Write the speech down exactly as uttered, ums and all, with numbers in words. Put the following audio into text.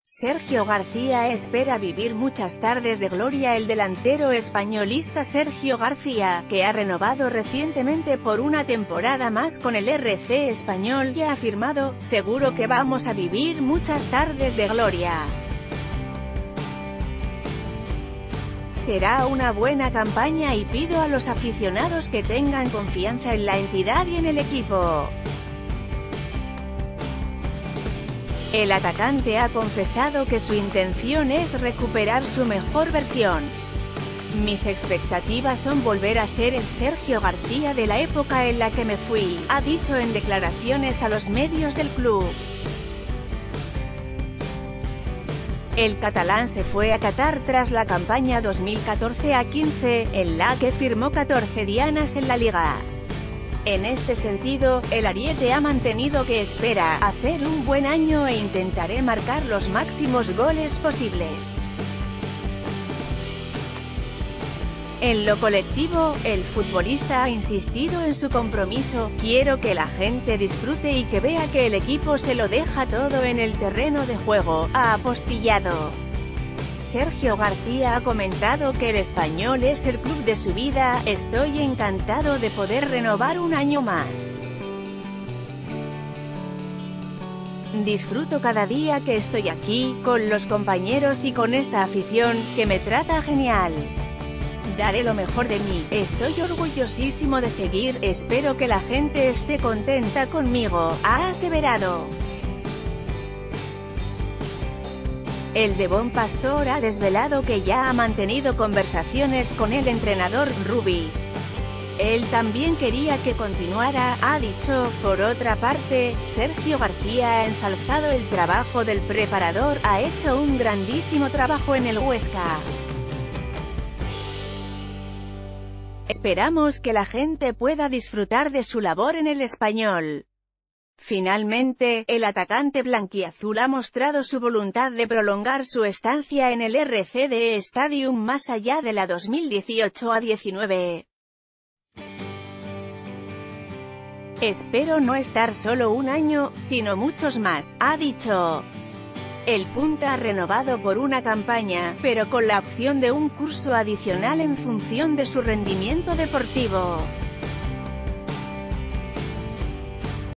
Sergio García espera vivir muchas tardes de gloria. El delantero españolista Sergio García, que ha renovado recientemente por una temporada más con el R C Español, ya ha afirmado: "Seguro que vamos a vivir muchas tardes de gloria. Será una buena campaña y pido a los aficionados que tengan confianza en la entidad y en el equipo". El atacante ha confesado que su intención es recuperar su mejor versión. "Mis expectativas son volver a ser el Sergio García de la época en la que me fui", ha dicho en declaraciones a los medios del club. El catalán se fue a Qatar tras la campaña dos mil catorce a quince, en la que firmó catorce dianas en la liga. En este sentido, el ariete ha mantenido que espera hacer un buen año e intentaré marcar los máximos goles posibles. En lo colectivo, el futbolista ha insistido en su compromiso: "Quiero que la gente disfrute y que vea que el equipo se lo deja todo en el terreno de juego", ha apostillado. Sergio García ha comentado que el Español es el club de su vida: "Estoy encantado de poder renovar un año más. Disfruto cada día que estoy aquí, con los compañeros y con esta afición, que me trata genial. Daré lo mejor de mí, estoy orgullosísimo de seguir, espero que la gente esté contenta conmigo", ha aseverado. El Devon Pastor ha desvelado que ya ha mantenido conversaciones con el entrenador Rubi. Él también quería que continuara, ha dicho. Por otra parte, Sergio García ha ensalzado el trabajo del preparador: "Ha hecho un grandísimo trabajo en el Huesca. Esperamos que la gente pueda disfrutar de su labor en el Español". Finalmente, el atacante blanquiazul ha mostrado su voluntad de prolongar su estancia en el R C D Stadium más allá de la dos mil dieciocho a diecinueve. "Espero no estar solo un año, sino muchos más", ha dicho. El punta ha renovado por una campaña, pero con la opción de un curso adicional en función de su rendimiento deportivo.